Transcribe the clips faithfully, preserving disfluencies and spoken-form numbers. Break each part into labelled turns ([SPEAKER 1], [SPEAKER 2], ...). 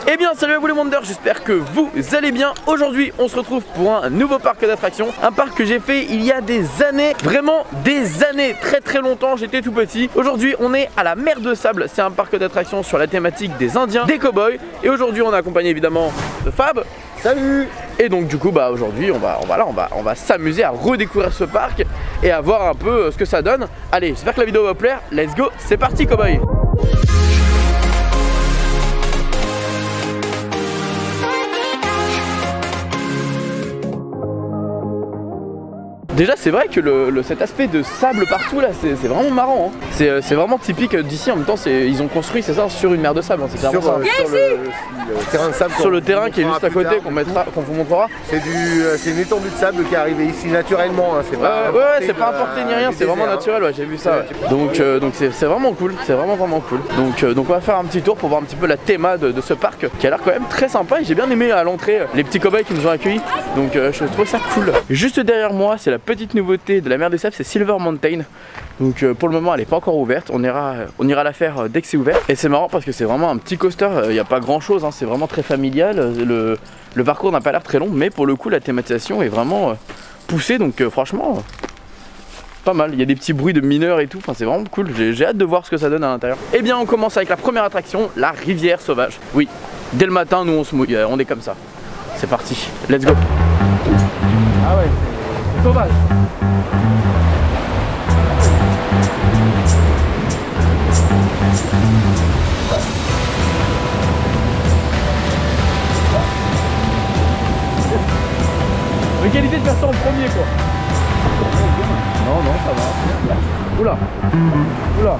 [SPEAKER 1] Eh bien salut à vous les Wonders, j'espère que vous allez bien. Aujourd'hui on se retrouve pour un nouveau parc d'attractions. Un parc que j'ai fait il y a des années, vraiment des années, très très longtemps, j'étais tout petit. Aujourd'hui on est à la mer de sable, c'est un parc d'attractions sur la thématique des Indiens, des cow-boys. Et aujourd'hui on est accompagné évidemment de Fab.
[SPEAKER 2] Salut.
[SPEAKER 1] Et donc du coup bah aujourd'hui on va, on va, là, on va, on va s'amuser à redécouvrir ce parc et à voir un peu ce que ça donne. Allez, j'espère que la vidéo va vous plaire, let's go, c'est parti cow-boy. Déjà c'est vrai que le, le, cet aspect de sable partout là c'est vraiment marrant hein. C'est euh, vraiment typique d'ici, en même temps ils ont construit c'est ça sur une mer de sable hein. Sur,
[SPEAKER 2] sur, euh, sur le, le terrain de sable,
[SPEAKER 1] sur le terrain qui est juste à côté qu'on mettra, qu'on vous montrera. C'est
[SPEAKER 2] euh, une étendue de sable qui est arrivée ici naturellement hein. C'est pas,
[SPEAKER 1] ouais, ouais, c'est pas importé ni rien, c'est vraiment naturel ouais, j'ai vu ça ouais. Donc euh, donc c'est vraiment cool, c'est vraiment vraiment cool. Donc, euh, donc on va faire un petit tour pour voir un petit peu la théma de, de ce parc qui a l'air quand même très sympa. Et j'ai bien aimé à l'entrée les petits cow-boys qui nous ont accueillis. Donc euh, je trouve ça cool. Juste derrière moi c'est la petite nouveauté de la mer des sables, c'est Silver Mountain. Donc euh, pour le moment elle n'est pas encore ouverte, on ira, on ira la faire euh, dès que c'est ouvert. Et c'est marrant parce que c'est vraiment un petit coaster, il euh, n'y a pas grand chose, hein, c'est vraiment très familial. Le, le parcours n'a pas l'air très long, mais pour le coup la thématisation est vraiment euh, poussée, donc euh, franchement euh, pas mal. Il y a des petits bruits de mineurs et tout, enfin c'est vraiment cool, j'ai hâte de voir ce que ça donne à l'intérieur. Et bien on commence avec la première attraction, la rivière sauvage. Oui, dès le matin nous on se mouille, on est comme ça. C'est parti, let's go. Ah ouais, c'est sauvage. L'égalité de faire ça en premier quoi. Non non ça va. Oula. Oula.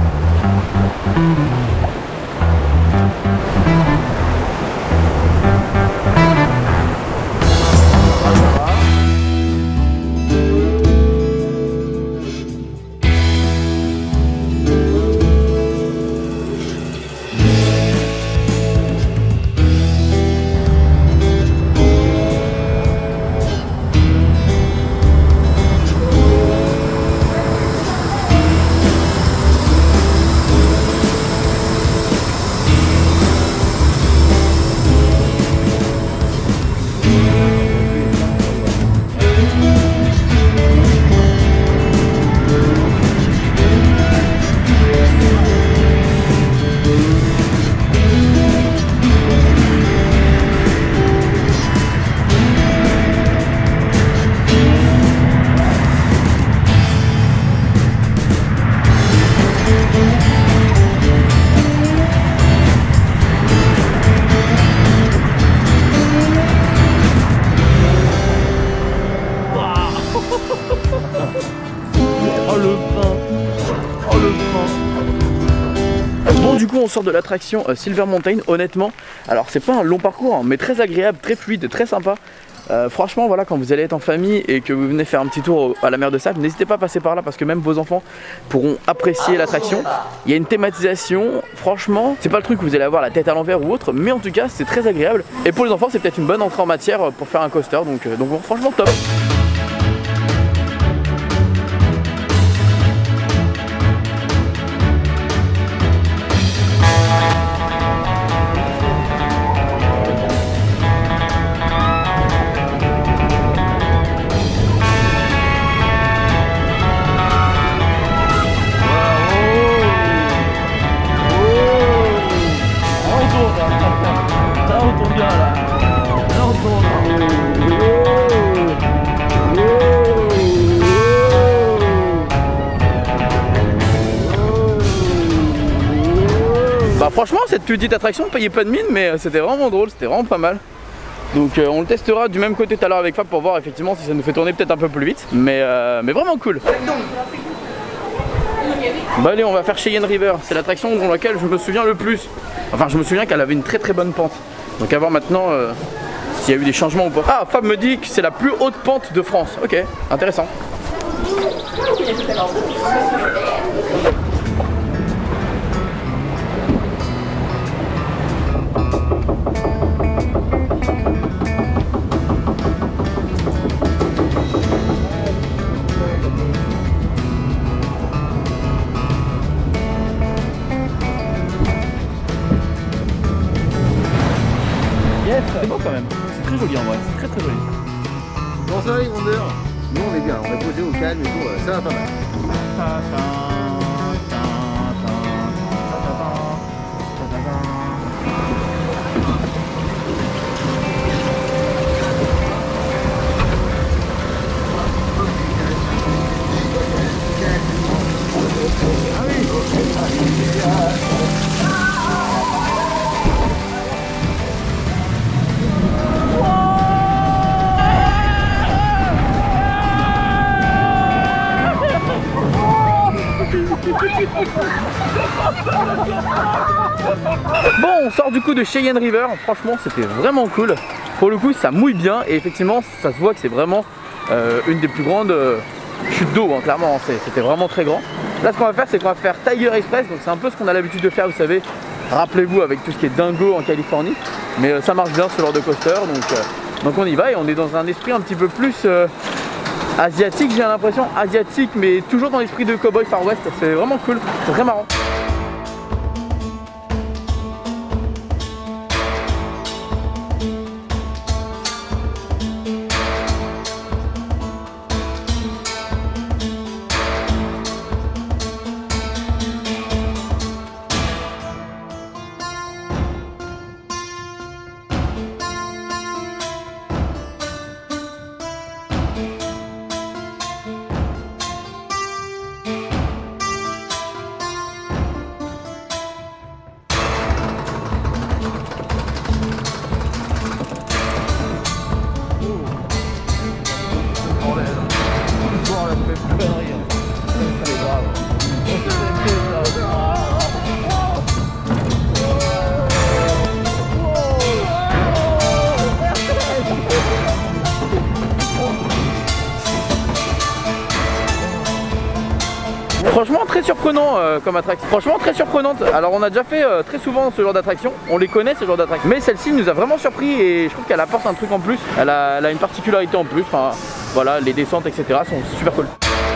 [SPEAKER 1] Bon du coup on sort de l'attraction euh, Silver Mountain, honnêtement, alors c'est pas un long parcours hein, mais très agréable, très fluide, très sympa. Euh, franchement voilà, quand vous allez être en famille et que vous venez faire un petit tour à la mer de sable, n'hésitez pas à passer par là parce que même vos enfants pourront apprécier l'attraction. Il y a une thématisation, franchement c'est pas le truc où vous allez avoir la tête à l'envers ou autre, mais en tout cas c'est très agréable. Et pour les enfants c'est peut-être une bonne entrée en matière pour faire un coaster, donc, euh, donc bon, franchement top. Bah franchement cette petite attraction ne payait pas de mine, mais c'était vraiment drôle, c'était vraiment pas mal. Donc euh, on le testera du même côté tout à l'heure avec Fab pour voir effectivement si ça nous fait tourner peut-être un peu plus vite. Mais, euh, mais vraiment cool. Bah allez, on va faire Cheyenne River, c'est l'attraction dans laquelle je me souviens le plus. Enfin je me souviens qu'elle avait une très très bonne pente. Donc à voir maintenant euh, s'il y a eu des changements ou pas. Ah, Fab me dit que c'est la plus haute pente de France. Ok, intéressant. C'est beau quand même, c'est très joli en vrai, c'est très très joli.
[SPEAKER 2] Bon ça va les grandeurs. Nous on est bien, on est posé au calme et tout, ça va pas mal.
[SPEAKER 1] Bon, on sort du coup de Cheyenne River, franchement c'était vraiment cool. Pour le coup ça mouille bien et effectivement ça se voit que c'est vraiment euh, une des plus grandes euh, chutes d'eau, hein, clairement, c'était vraiment très grand. Là ce qu'on va faire c'est qu'on va faire Tiger Express, donc c'est un peu ce qu'on a l'habitude de faire, vous savez, rappelez-vous avec tout ce qui est dingo en Californie. Mais euh, ça marche bien ce genre de coaster, donc, euh, donc on y va et on est dans un esprit un petit peu plus euh, asiatique, j'ai l'impression, asiatique mais toujours dans l'esprit de Cowboy Far West, c'est vraiment cool, c'est très marrant. Franchement très surprenant euh, comme attraction, franchement très surprenante. Alors on a déjà fait euh, très souvent ce genre d'attraction, on les connaît ce genre d'attraction, mais celle-ci nous a vraiment surpris et je trouve qu'elle apporte un truc en plus, elle a, elle a une particularité en plus, enfin voilà, les descentes etc sont super cool.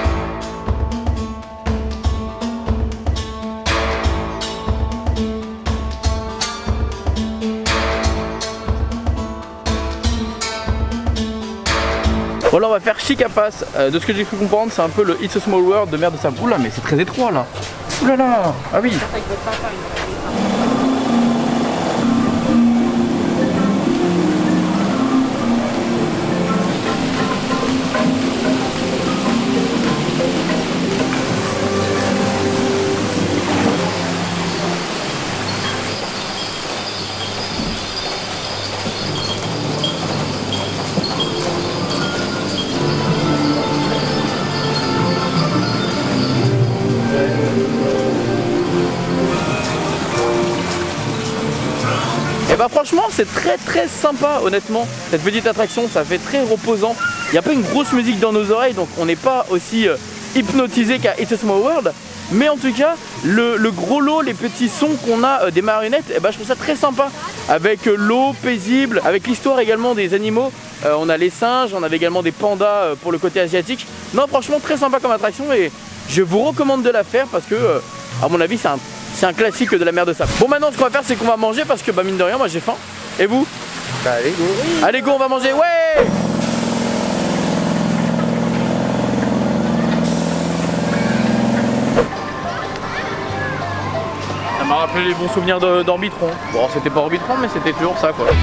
[SPEAKER 1] Bon là on va faire Chica Pass, euh, de ce que j'ai pu comprendre c'est un peu le It's a Small World de Mer de Sable. Oula mais c'est très étroit là. Oula là. Ah oui. Et bah franchement c'est très très sympa honnêtement, cette petite attraction, ça fait très reposant. Il n'y a pas une grosse musique dans nos oreilles donc on n'est pas aussi euh, hypnotisé qu'à It's a Small World. Mais en tout cas le, le gros lot, les petits sons qu'on a euh, des marionnettes, et bah je trouve ça très sympa. Avec euh, l'eau paisible, avec l'histoire également des animaux. euh, On a les singes, on avait également des pandas euh, pour le côté asiatique. Non franchement très sympa comme attraction et je vous recommande de la faire parce que euh, à mon avis c'est un C'est un classique de la mer de Sable. Bon maintenant ce qu'on va faire c'est qu'on va manger parce que bah mine de rien moi j'ai faim. Et vous?
[SPEAKER 2] Bah allez go.
[SPEAKER 1] Allez go on va manger, ouais. Ça m'a rappelé les bons souvenirs d'Orbitron. Bon c'était pas Orbitron mais c'était toujours ça quoi.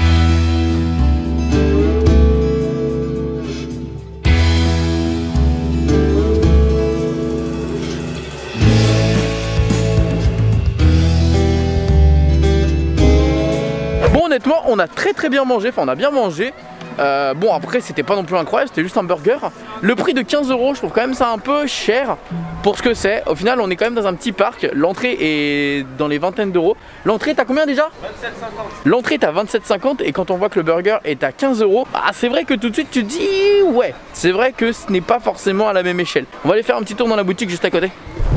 [SPEAKER 1] Honnêtement on a très très bien mangé, enfin on a bien mangé. euh, Bon après c'était pas non plus incroyable, c'était juste un burger. Le prix de quinze euros, je trouve quand même ça un peu cher pour ce que c'est. Au final on est quand même dans un petit parc, l'entrée est dans les vingtaines d'euros. L'entrée est à combien déjà? vingt-sept cinquante. L'entrée est à vingt-sept cinquante et quand on voit que le burger est à quinze euros, ah, c'est vrai que tout de suite tu te dis ouais, c'est vrai que ce n'est pas forcément à la même échelle. On va aller faire un petit tour dans la boutique juste à côté.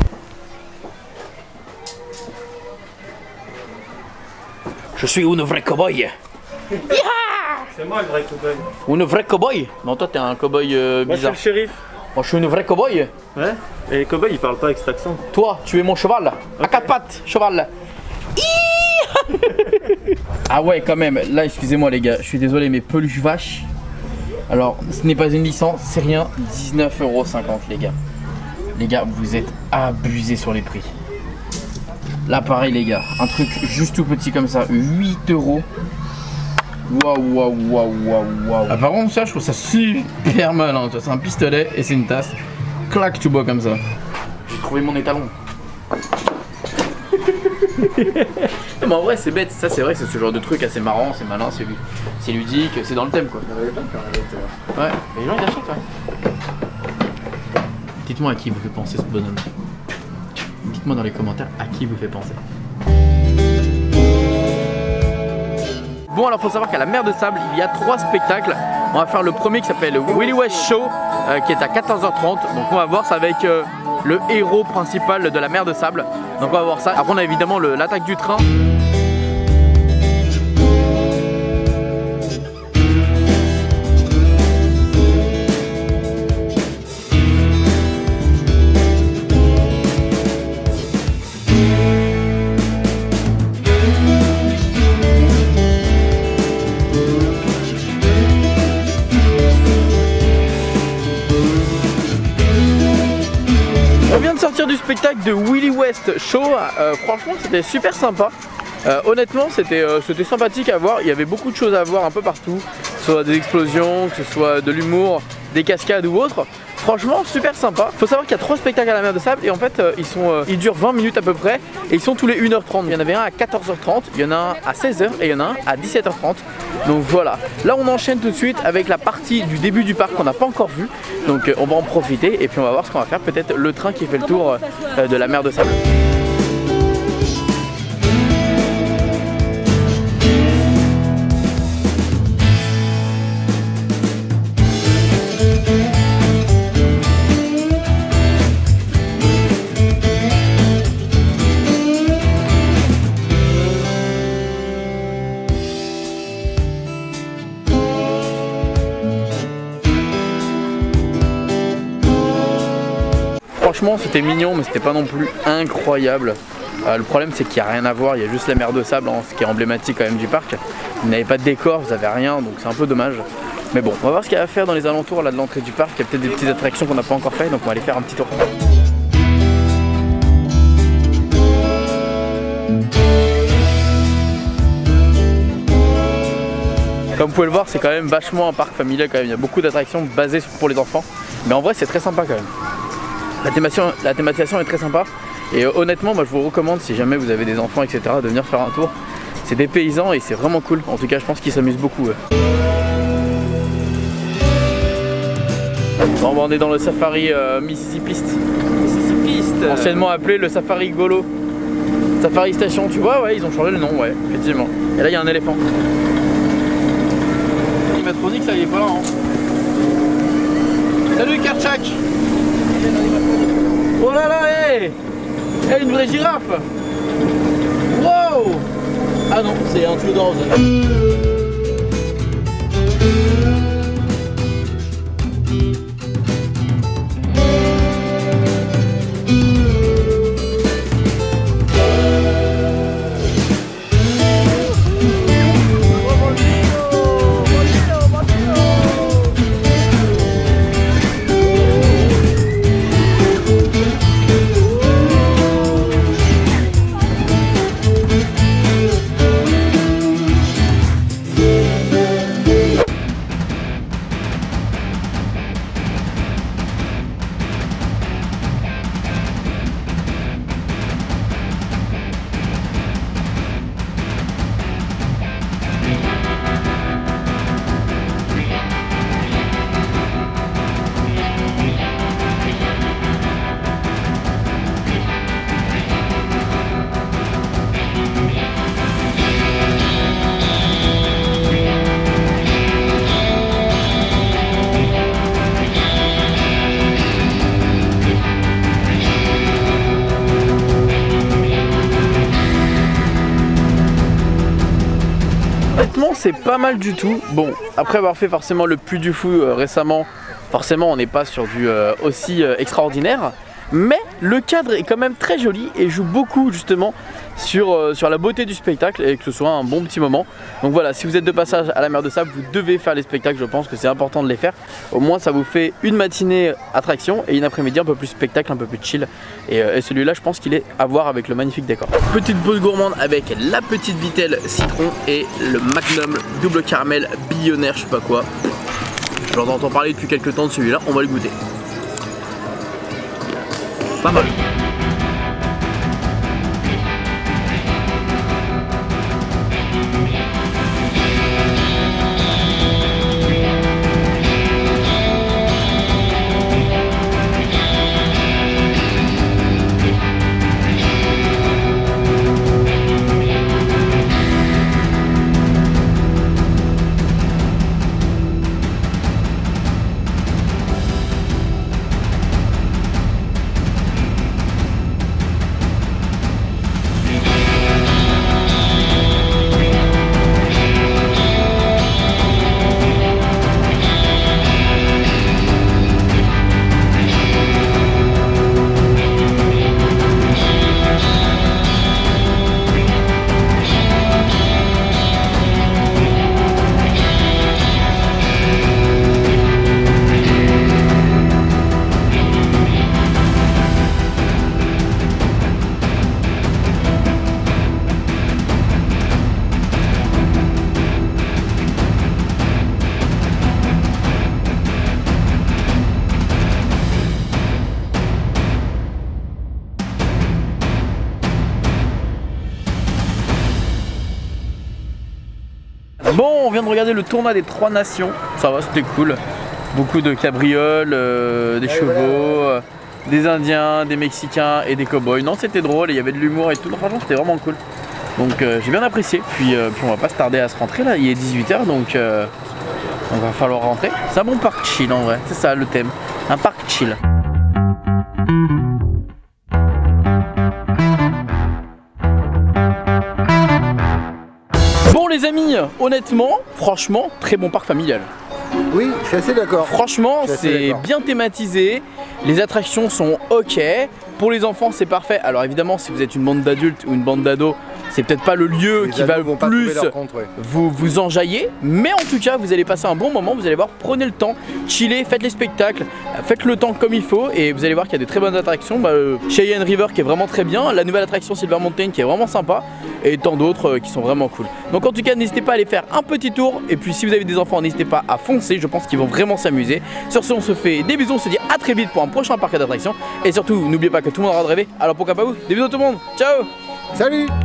[SPEAKER 1] Je suis une vraie cow-boy.
[SPEAKER 3] C'est moi le vrai cow-boy.
[SPEAKER 1] Une vraie cow-boy? Non toi t'es un cow-boy euh, bizarre.
[SPEAKER 3] Moi c'est le shérif.
[SPEAKER 1] Moi je suis une vraie cow-boy.
[SPEAKER 3] Ouais. Et les cow-boys ils parlent pas avec cet accent.
[SPEAKER 1] Toi tu es mon cheval. Okay. À quatre pattes, cheval. Ah ouais, quand même. Là, excusez-moi les gars, je suis désolé, mais peluche vache. Alors, ce n'est pas une licence, c'est rien. dix-neuf euros cinquante les gars. Les gars, vous êtes abusés sur les prix. Là, pareil les gars, un truc juste tout petit comme ça, huit euros. Waouh, waouh, waouh, waouh, waouh. Ah, par contre, ça, je trouve ça super malin. C'est un pistolet et c'est une tasse. Clac, tu bois comme ça. J'ai trouvé mon étalon. Non, mais en vrai, c'est bête. Ça, c'est vrai que c'est ce genre de truc assez marrant, c'est malin, c'est ludique, c'est dans le thème quoi. Ouais, mais les gens ils achètent, ouais. Dites-moi à qui vous fait penser ce bonhomme. Dites-moi dans les commentaires à qui vous fait penser. Bon, alors faut savoir qu'à la Mer de Sable, il y a trois spectacles. On va faire le premier qui s'appelle Willy West Show, euh, qui est à quatorze heures trente. Donc on va voir ça avec euh, le héros principal de la Mer de Sable. Donc on va voir ça. Après on a évidemment l'attaque du train. Du spectacle de Willy West Show, euh, franchement c'était super sympa. Euh, honnêtement c'était euh, c'était sympathique à voir, il y avait beaucoup de choses à voir un peu partout, que ce soit des explosions, que ce soit de l'humour, des cascades ou autre. Franchement super sympa. Faut savoir qu'il y a trois spectacles à la Mer de Sable et en fait euh, ils, sont, euh, ils durent vingt minutes à peu près et ils sont tous les une heure trente. Il y en avait un à quatorze heures trente, il y en a un à seize heures et il y en a un à dix-sept heures trente. Donc voilà, là on enchaîne tout de suite avec la partie du début du parc qu'on n'a pas encore vu. Donc euh, on va en profiter et puis on va voir ce qu'on va faire, peut-être le train qui fait le tour euh, de la Mer de Sable. Franchement c'était mignon mais c'était pas non plus incroyable. Euh, le problème c'est qu'il n'y a rien à voir, il y a juste la Mer de Sable, hein, ce qui est emblématique quand même du parc. Vous n'avez pas de décor, vous n'avez rien, donc c'est un peu dommage. Mais bon, on va voir ce qu'il y a à faire dans les alentours là, de l'entrée du parc. Il y a peut-être des petites attractions qu'on n'a pas encore fait, donc on va aller faire un petit tour. Comme vous pouvez le voir, c'est quand même vachement un parc familial quand même. Il y a beaucoup d'attractions basées pour les enfants, mais en vrai c'est très sympa quand même. La thématisation, la thématisation est très sympa et euh, honnêtement moi je vous recommande si jamais vous avez des enfants etc de venir faire un tour. C'est des paysans et c'est vraiment cool, en tout cas je pense qu'ils s'amusent beaucoup. Eux. Bon, on est dans le safari euh, Mississippiste. Mississippiste anciennement appelé le safari Golo. Safari Station, tu vois, ouais ils ont changé le nom, ouais, effectivement. Et là il y a un éléphant. Animatronique ça il est pas là hein. Salut Karchak. Oh là là, hé hey hey, une vraie girafe. Wow. Ah non, c'est un tuyau d'arrosage. C'est pas mal du tout. Bon, après avoir fait forcément le Puy du Fou euh, récemment, forcément on n'est pas sur du euh, aussi euh, extraordinaire. mais le cadre est quand même très joli et joue beaucoup justement sur, euh, sur la beauté du spectacle et que ce soit un bon petit moment. Donc voilà, si vous êtes de passage à la mer de Sable, vous devez faire les spectacles, je pense que c'est important de les faire. Au moins ça vous fait une matinée attraction et une après-midi un peu plus spectacle, un peu plus chill. Et, euh, et celui-là, je pense qu'il est à voir avec le magnifique décor. Petite pause gourmande avec la petite vitelle citron et le Magnum double caramel billionnaire, je sais pas quoi. J'en entends parler depuis quelques temps de celui-là, on va le goûter. Pas mal. Bon, on vient de regarder le tournoi des trois nations, ça va, c'était cool. Beaucoup de cabrioles, euh, des chevaux, euh, des indiens, des mexicains et des cow-boys. Non, c'était drôle, il y avait de l'humour et tout, franchement c'était vraiment cool. Donc euh, j'ai bien apprécié, puis, euh, puis on va pas se tarder à se rentrer là, il est dix-huit heures donc euh, on va falloir rentrer. C'est un bon parc chill en vrai, c'est ça le thème, un parc chill. Bon les amis, honnêtement, franchement, très bon parc familial.
[SPEAKER 2] Oui, je suis assez d'accord.
[SPEAKER 1] Franchement, c'est bien thématisé, les attractions sont ok. Pour les enfants, c'est parfait. Alors évidemment, si vous êtes une bande d'adultes ou une bande d'ados, c'est peut-être pas le lieu qui va le plus compte, ouais. vous, vous enjailler. Mais en tout cas, vous allez passer un bon moment, vous allez voir, prenez le temps, chillez, faites les spectacles, faites le temps comme il faut. Et vous allez voir qu'il y a des très bonnes attractions. Bah, euh, Cheyenne River qui est vraiment très bien, la nouvelle attraction Silver Mountain qui est vraiment sympa. Et tant d'autres euh, qui sont vraiment cool. Donc en tout cas, n'hésitez pas à aller faire un petit tour. Et puis si vous avez des enfants, n'hésitez pas à foncer, je pense qu'ils vont vraiment s'amuser. Sur ce, on se fait des bisous, on se dit à très vite pour un prochain parc d'attractions. Et surtout, n'oubliez pas que tout le monde aura de rêver. Alors pourquoi pas vous? Des bisous tout le monde, ciao.
[SPEAKER 2] Salut.